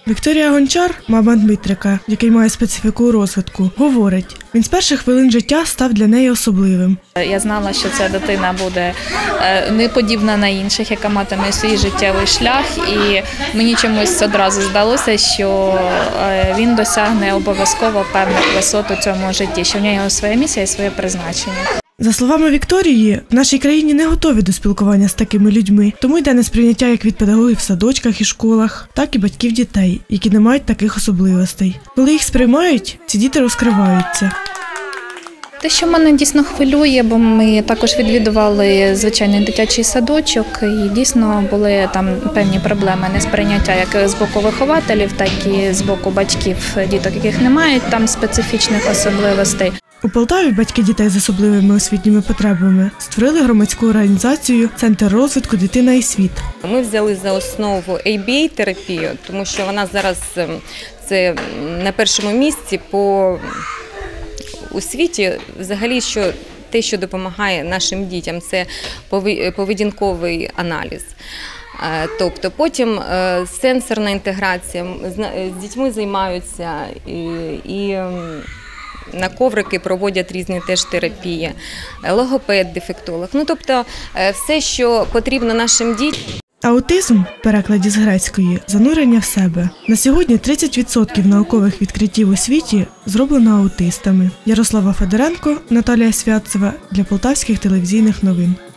Вікторія Гончар, мама Дмитрика, який має специфіку розвитку, говорить, він з перших хвилин життя став для неї особливим. Я знала, що ця дитина буде не подібна на інших, яка матиме свій життєвий шлях, і мені чомусь одразу здалося, що він досягне обов'язково певних висот у цьому житті, що в нього своя місія і своє призначення. За словами Вікторії, в нашій країні не готові до спілкування з такими людьми, тому йде несприйняття як від педагогів в садочках і школах, так і батьків дітей, які не мають таких особливостей. Коли їх сприймають, ці діти розкриваються. Те, що мене дійсно хвилює, бо ми також відвідували звичайний дитячий садочок, і дійсно були там певні проблеми несприйняття як з боку вихователів, так і з боку батьків діток, яких не мають там специфічних особливостей. У Полтаві батьки дітей з особливими освітніми потребами створили громадську організацію «Центр розвитку «Дитина і світ». Ми взяли за основу ABA-терапію, тому що вона зараз це на першому місці у світі. Взагалі, що те, що допомагає нашим дітям, це поведінковий аналіз. Тобто потім сенсорна інтеграція, з дітьми займаються і на коврики проводять різні теж терапії, логопед, дефектолог. Тобто все, що потрібно нашим дітям. Аутизм, в перекладі з грецької, занурення в себе. На сьогодні 30% наукових відкриттів у світі зроблено аутистами. Ярослава Федоренко, Наталія Святцева для Полтавських телевізійних новин.